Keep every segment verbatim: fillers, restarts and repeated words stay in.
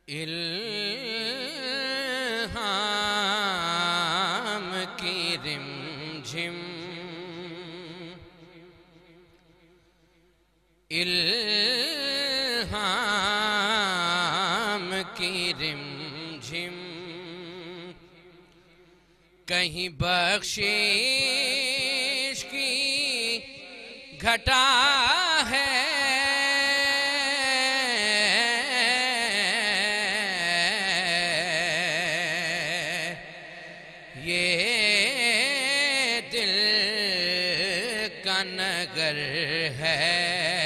इल्हाम की रिमझिम, इल्हाम की रिमझिम, कहीं बख्शिश की घटा है, ये दिल का नगर है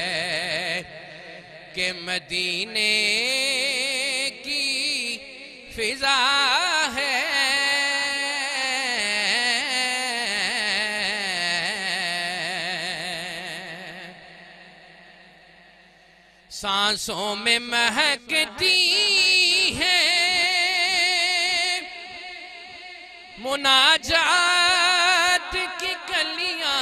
कि मदीने की फिजा है। सांसों में महकती है मुनाजात की कलियां,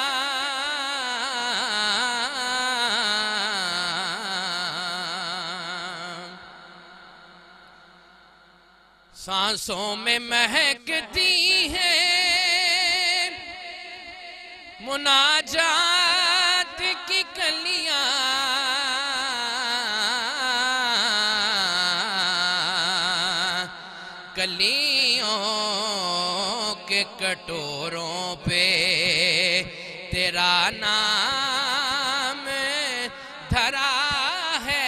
सांसों में महकती है मुनाजात की कलियां, कलियों के कटोरों पे तेरा नाम धरा है,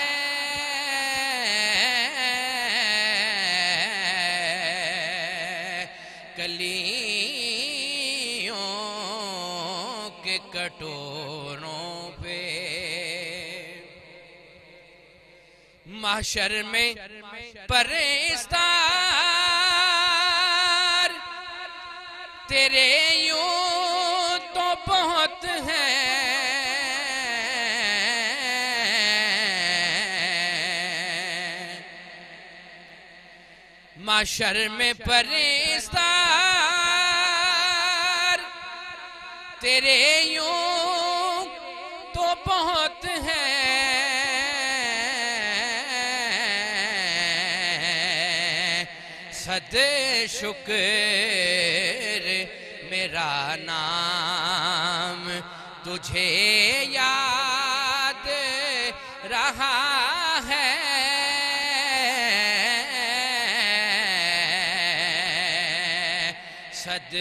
कलियों के कटोरों पे। महशर में परेशान तेरे यूं तो बहुत हैं, महशर में परेशान तेरे यूं तो बहुत हैं, सद शुक्र मेरा नाम तुझे याद रहा है, सद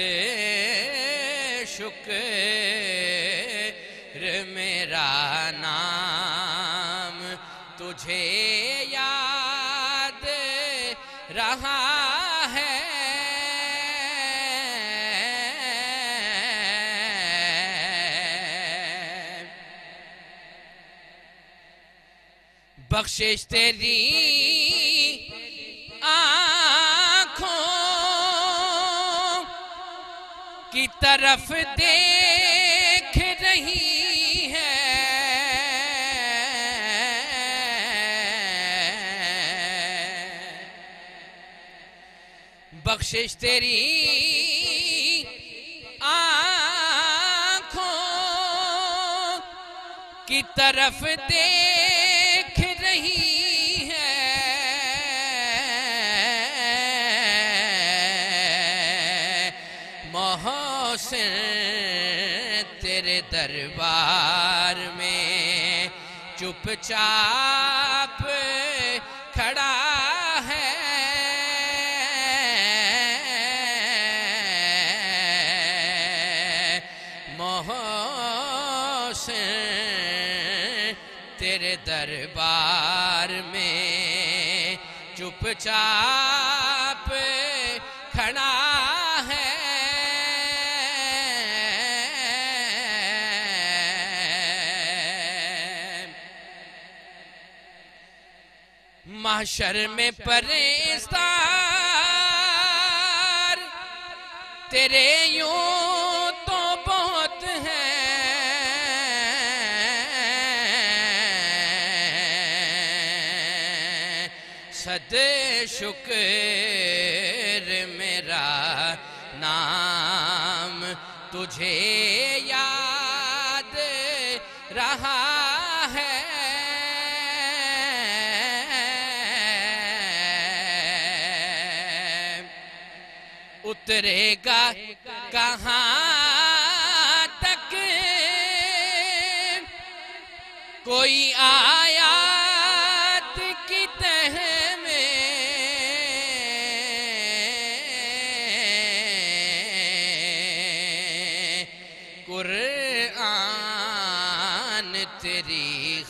शुक्र मेरा नाम तुझे याद रहा है। बख्शिश तेरी आँखों की तरफ देख रही है, बख्शिश तेरी आँखों की तरफ देख रही है, मोहसिन तेरे दरबार में चुपचाप खड़ा है, मोहसिन तेरे दरबार में चुपचाप खड़ा है, महशर में परेशान तेरे यूं तो बहुत हैं, सद शुक्र मेरा नाम तुझे याद रहा है। उतरेगा कहाँ तक कोई आयात की तह में कुरान तेरी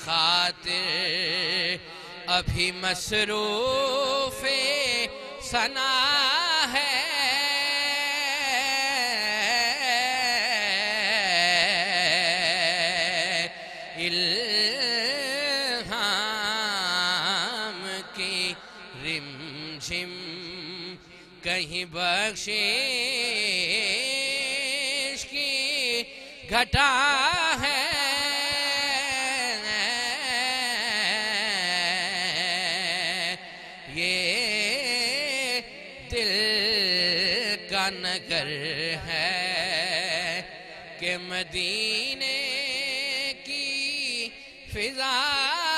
खातिर अभी मसरूफ़े सना है। इल्हाम की रिमझिम कहीं बख्शिश की घटा है। ये दिल का नगर है कि मदीने की फिजा